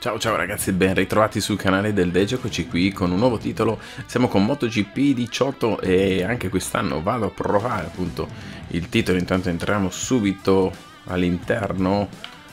Ciao ciao ragazzi, ben ritrovati sul canale del Dejo, eccoci qui con un nuovo titolo. Siamo con MotoGP 18 e anche quest'anno vado a provare appunto il titolo. Intanto entriamo subito all'interno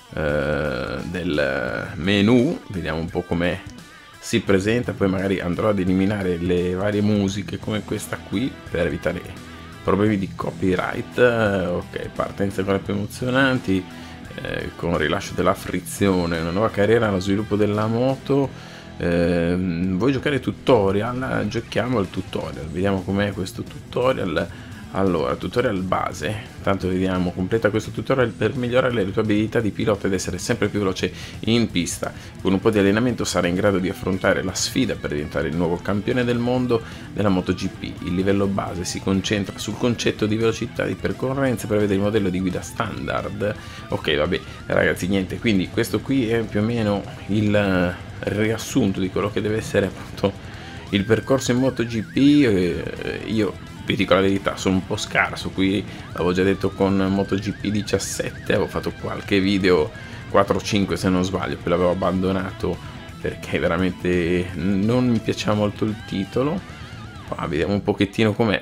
del menu, vediamo un po' come si presenta, poi magari andrò ad eliminare le varie musiche come questa qui per evitare problemi di copyright. Ok, partenza con le più emozionanti. Con rilascio della frizione, una nuova carriera nello sviluppo della moto. Vuoi giocare tutorial? Giochiamo al tutorial, vediamo com'è questo tutorial. Allora, tutorial base, tanto vediamo, completa questo tutorial per migliorare le tue abilità di pilota ed essere sempre più veloce in pista. Con un po' di allenamento sarai in grado di affrontare la sfida per diventare il nuovo campione del mondo della MotoGP. Il livello base si concentra sul concetto di velocità di percorrenza e prevede il modello di guida standard. Ok, vabbè ragazzi, niente, quindi questo qui è più o meno il riassunto di quello che deve essere appunto il percorso in MotoGP. Io vi dico la verità, sono un po' scarso qui, l'avevo già detto con MotoGP 17, avevo fatto qualche video, 4-5 se non sbaglio, poi l'avevo abbandonato perché veramente non mi piaceva molto il titolo. Qua vediamo un pochettino com'è.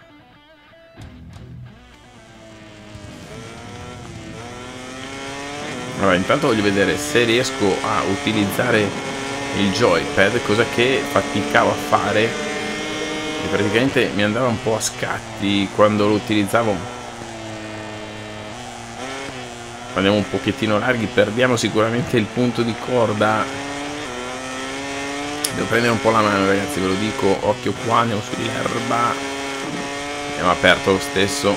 Allora, intanto voglio vedere se riesco a utilizzare il joypad, cosa che faticavo a fare. Praticamente mi andava un po' a scatti quando lo utilizzavo. Andiamo un pochettino larghi, perdiamo sicuramente il punto di corda. Devo prendere un po' la mano ragazzi, ve lo dico, occhio qua, andiamo sull'erba. Abbiamo aperto lo stesso.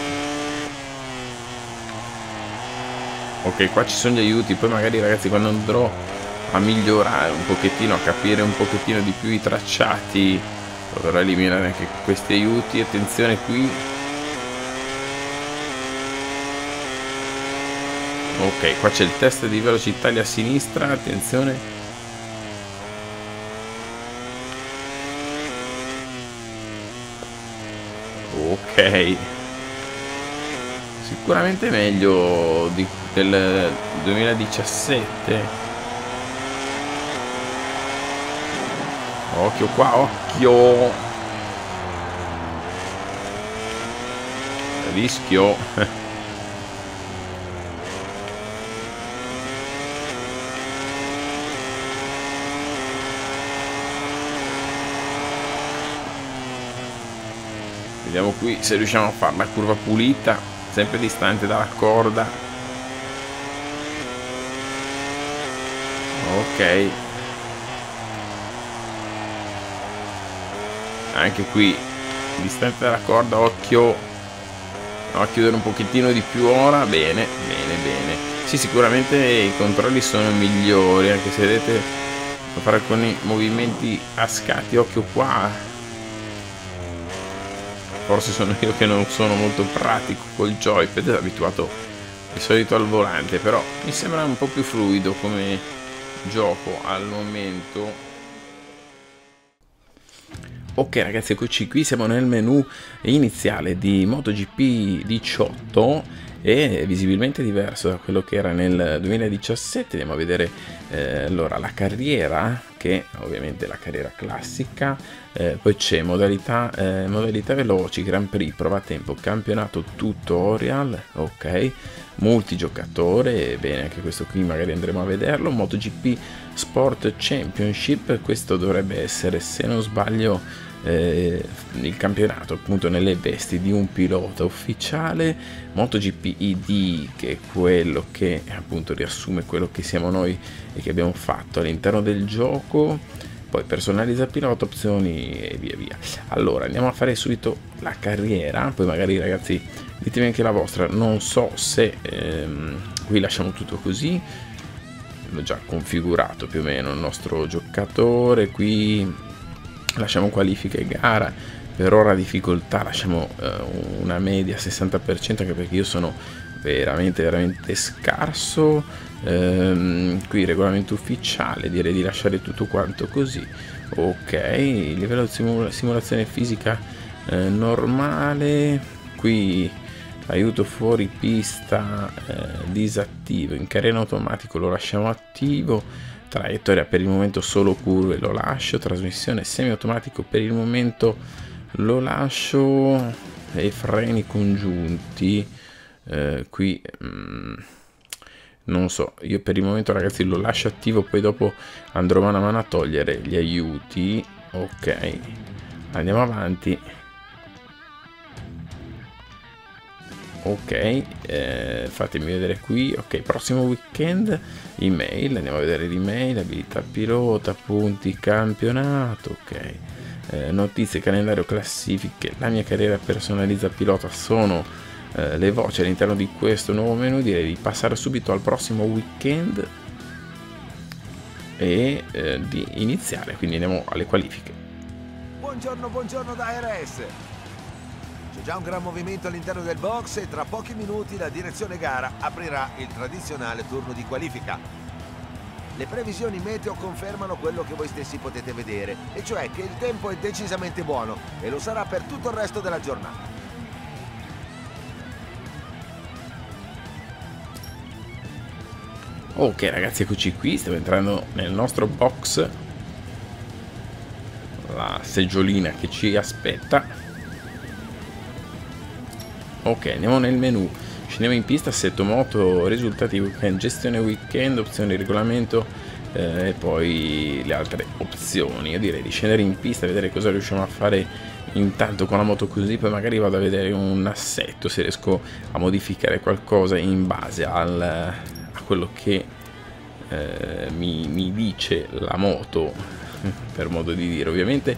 Ok, qua ci sono gli aiuti, poi magari ragazzi quando andrò a migliorare un pochettino, a capire un pochettino di più i tracciati, dovrò eliminare anche questi aiuti. Attenzione qui. Ok, qua c'è il test di velocità lì a sinistra, attenzione. Ok, sicuramente meglio del 2017. Occhio qua, occhio! Rischio. Vediamo qui se riusciamo a fare la curva pulita, sempre distante dalla corda. Ok. Anche qui distante dalla corda, occhio a chiudere un pochettino di più ora. Bene, bene, bene. Sì, sicuramente i controlli sono migliori, anche se vedete fare con i movimenti a scatti. Occhio qua, forse sono io che non sono molto pratico col joypad, abituato di solito al volante, però mi sembra un po' più fluido come gioco al momento. Ok ragazzi, eccoci qui, siamo nel menu iniziale di MotoGP 18 e visibilmente diverso da quello che era nel 2017. Andiamo a vedere allora la carriera, che ovviamente è la carriera classica, poi c'è modalità veloci, Grand Prix, prova tempo, campionato tutorial, ok, multigiocatore, bene, anche questo qui magari andremo a vederlo. MotoGP Sport Championship, questo dovrebbe essere, se non sbaglio, il campionato appunto nelle vesti di un pilota ufficiale. MotoGP ID, che è quello che appunto riassume quello che siamo noi e che abbiamo fatto all'interno del gioco. Poi personalizza pilota, opzioni e via via. Allora andiamo a fare subito la carriera, poi magari ragazzi ditemi anche la vostra. Non so se qui lasciamo tutto così, l'ho già configurato più o meno il nostro giocatore. Qui lasciamo qualifica e gara, per ora difficoltà lasciamo una media 60%, anche perché io sono veramente scarso. Qui regolamento ufficiale, direi di lasciare tutto quanto così. Ok, livello di simulazione fisica normale. Qui aiuto fuori pista disattivo, in carriera automatico lo lasciamo attivo. traiettoria per il momento solo curve, lo lascio, trasmissione semiautomatico per il momento lo lascio, e freni congiunti qui non so, io per il momento ragazzi lo lascio attivo, poi dopo andrò mano a mano a togliere gli aiuti. Ok, andiamo avanti. Ok, fatemi vedere qui. Ok, prossimo weekend, email, andiamo a vedere l'email, abilità pilota, punti, campionato. Ok, notizie, calendario, classifiche, la mia carriera personalizza pilota sono le voci all'interno di questo nuovo menu. Direi di passare subito al prossimo weekend e di iniziare, quindi andiamo alle qualifiche. Buongiorno da RS. C'è già un gran movimento all'interno del box e tra pochi minuti la direzione gara aprirà il tradizionale turno di qualifica. Le previsioni meteo confermano quello che voi stessi potete vedere, e cioè che il tempo è decisamente buono e lo sarà per tutto il resto della giornata. Ok ragazzi, eccoci qui, stiamo entrando nel nostro box, la seggiolina che ci aspetta. Ok, andiamo nel menu, scendiamo in pista, assetto moto, risultati weekend, gestione weekend, opzioni regolamento e poi le altre opzioni. Io direi di scendere in pista, vedere cosa riusciamo a fare intanto con la moto, così poi magari vado a vedere un assetto, se riesco a modificare qualcosa in base a quello che mi dice la moto, per modo di dire. Ovviamente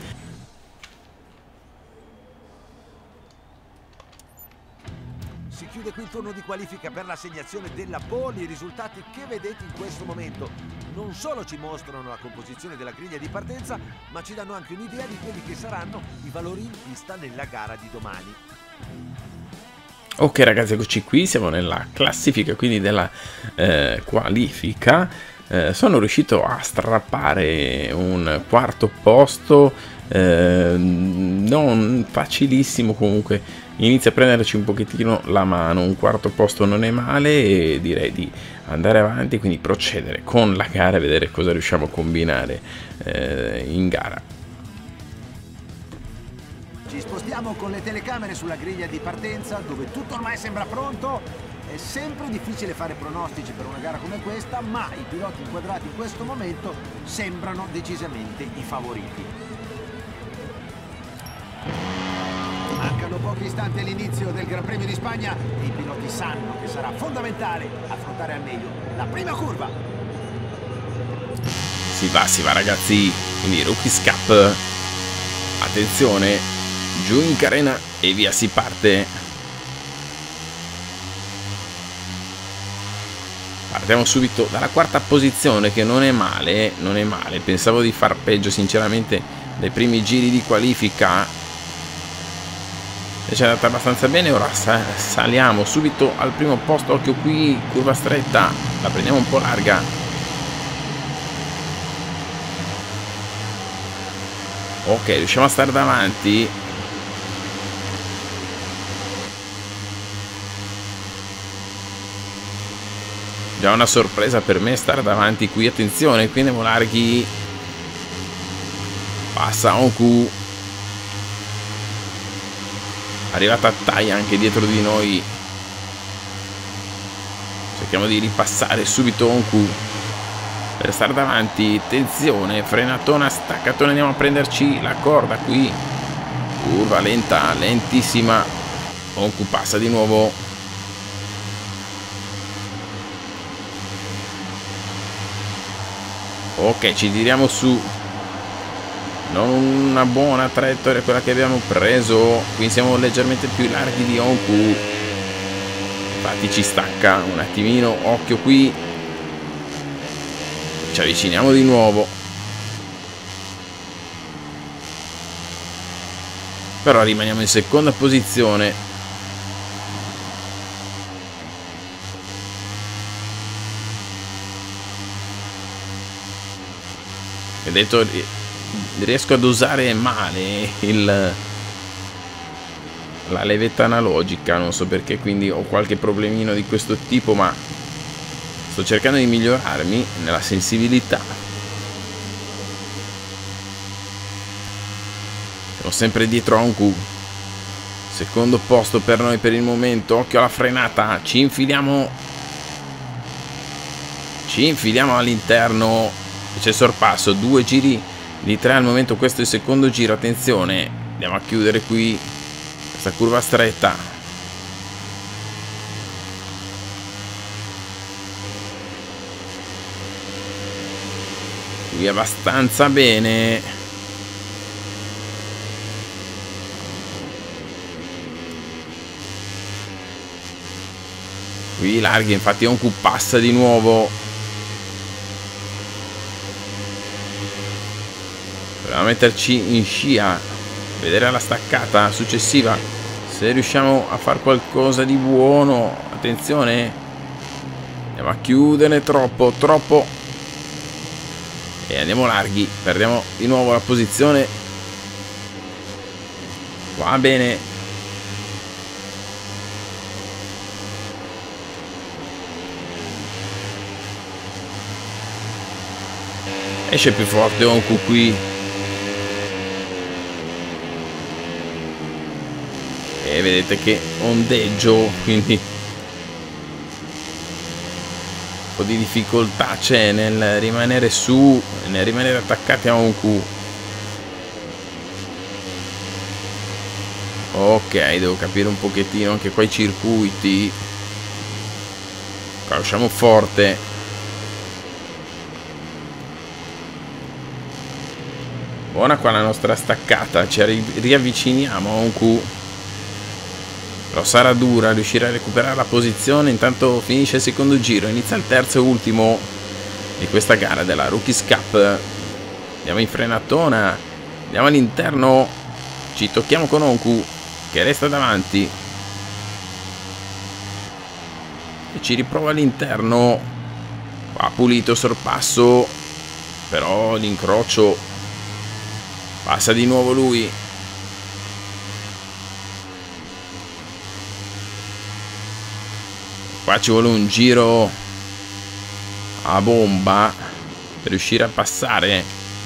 si chiude qui il turno di qualifica per l'assegnazione della pole. I risultati che vedete in questo momento non solo ci mostrano la composizione della griglia di partenza, ma ci danno anche un'idea di quelli che saranno i valori in pista nella gara di domani. ok ragazzi, eccoci qui, siamo nella classifica quindi della qualifica. Sono riuscito a strappare un quarto posto, non facilissimo, comunque inizia a prenderci un pochettino la mano. Un quarto posto non è male e direi di andare avanti, quindi procedere con la gara e vedere cosa riusciamo a combinare in gara. Ci spostiamo con le telecamere sulla griglia di partenza, dove tutto ormai sembra pronto. È sempre difficile fare pronostici per una gara come questa, ma i piloti inquadrati in questo momento sembrano decisamente i favoriti. Mancano pochi istanti all'inizio del Gran Premio di Spagna e i piloti sanno che sarà fondamentale affrontare al meglio la prima curva. Si va ragazzi, quindi Rookies Cup, attenzione, giù in carena e via si parte. Partiamo subito dalla quarta posizione, che non è male, non è male. Pensavo di far peggio sinceramente dai primi giri di qualifica, e ci è andata abbastanza bene. Ora saliamo subito al primo posto. Occhio qui, curva stretta, la prendiamo un po' larga. Ok, riusciamo a stare davanti. Già una sorpresa per me stare davanti qui. Attenzione, qui andiamo larghi. Passa Onku. Arrivata Tai anche dietro di noi. Cerchiamo di ripassare subito Onku per stare davanti. Attenzione, frenatona, staccatona, andiamo a prenderci la corda qui. Curva lenta, lentissima. Onku passa di nuovo. Ok, ci tiriamo su. Non una buona traiettoria quella che abbiamo preso. Qui siamo leggermente più larghi di Onku. Infatti ci stacca un attimino. Occhio qui. Ci avviciniamo di nuovo. Però rimaniamo in seconda posizione. Vedete, riesco ad usare male la levetta analogica, non so perché, quindi ho qualche problemino di questo tipo, ma sto cercando di migliorarmi nella sensibilità. Siamo sempre dietro a Onku. Secondo posto per noi per il momento. Occhio alla frenata. Ci infiliamo all'interno. C'è sorpasso. 2 giri di 3 al momento. Questo è il secondo giro. Attenzione. Andiamo a chiudere qui questa curva stretta. Qui abbastanza bene. Qui larghi, infatti Onku passa di nuovo. Proviamo a metterci in scia, vedere la staccata successiva se riusciamo a fare qualcosa di buono. Attenzione, andiamo a chiudere troppo e andiamo larghi, perdiamo di nuovo la posizione. Va bene. Esce più forte Onku qui. E vedete che ondeggio, quindi un po' di difficoltà c'è nel rimanere su, nel rimanere attaccati a Onku. Ok, devo capire un pochettino anche qua i circuiti. Qua usciamo forte. Buona qua la nostra staccata, ci riavviciniamo a Onku. Però sarà dura riuscire a recuperare la posizione. Intanto finisce il secondo giro, inizia il terzo e ultimo di questa gara della Rookies Cup. Andiamo in frenatona, andiamo all'interno, ci tocchiamo con Onku che resta davanti e ci riprova all'interno. Qua pulito sorpasso, però l'incrocio. Passa di nuovo lui. Qua ci vuole un giro a bomba per riuscire a passare.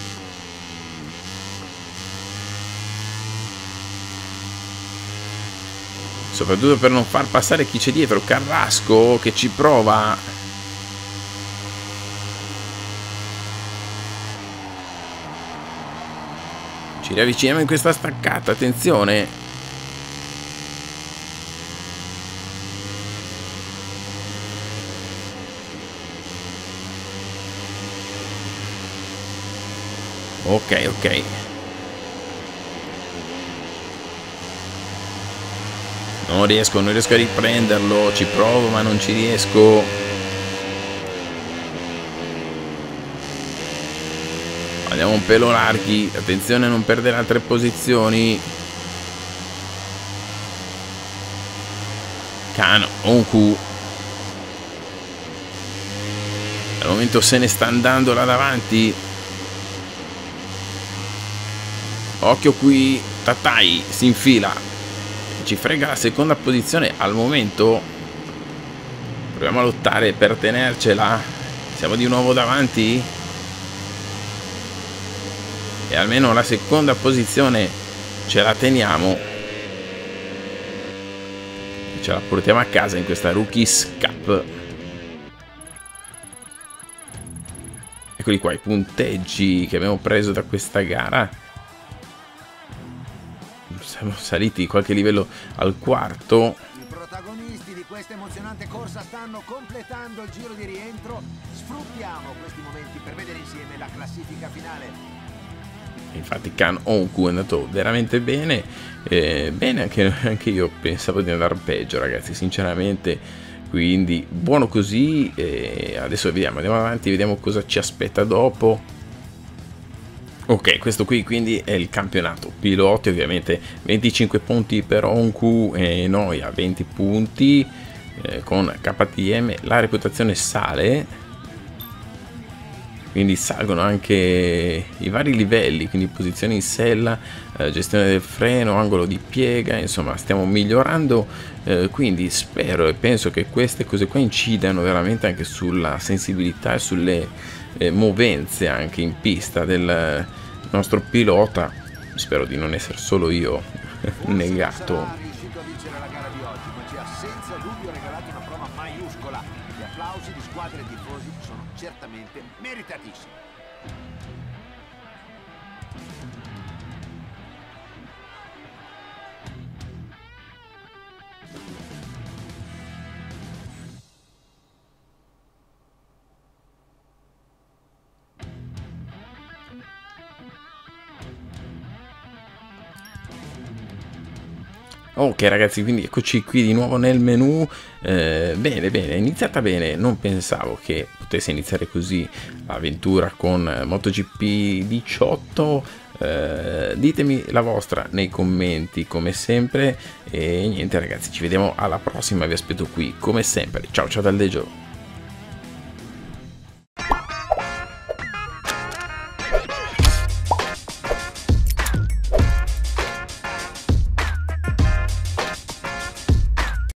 Soprattutto per non far passare chi c'è dietro. Carrasco che ci prova. Ci riavviciniamo in questa staccata, attenzione. Ok. Non riesco a riprenderlo, ci provo ma non ci riesco. Andiamo un pelo larghi, attenzione a non perdere altre posizioni. Onku al momento se ne sta andando là davanti. Occhio qui, Tatai si infila, ci frega la seconda posizione al momento. Proviamo a lottare per tenercela. Siamo di nuovo davanti e almeno la seconda posizione ce la teniamo, ce la portiamo a casa in questa Rookies Cup. Eccoli qua i punteggi che abbiamo preso da questa gara. Siamo saliti qualche livello al quarto. I protagonisti di questa emozionante corsa stanno completando il giro di rientro. Sfruttiamo questi momenti per vedere insieme la classifica finale. Infatti Onku è andato veramente bene. Bene anche io pensavo di andare peggio, ragazzi, sinceramente. Quindi buono così. Adesso andiamo avanti, vediamo cosa ci aspetta dopo. Ok, questo qui quindi è il campionato piloti, ovviamente 25 punti per Onku e noi a 20 punti con KTM. La reputazione sale, quindi salgono anche i vari livelli, quindi posizione in sella, gestione del freno, angolo di piega, insomma stiamo migliorando, quindi spero e penso che queste cose qua incidano veramente anche sulla sensibilità e sulle movenze anche in pista del nostro pilota, spero di non essere solo io negato. Sarà riuscito a vincere la gara di oggi, ma ci ha senza dubbio regalato una prova maiuscola. Gli applausi di squadre e tifosi sono certamente meritatissimi. Ok ragazzi, quindi eccoci qui di nuovo nel menu. Bene, è iniziata bene, non pensavo che potesse iniziare così l'avventura con MotoGP 18. Ditemi la vostra nei commenti come sempre e niente ragazzi, ci vediamo alla prossima, vi aspetto qui come sempre. Ciao dal Dejo.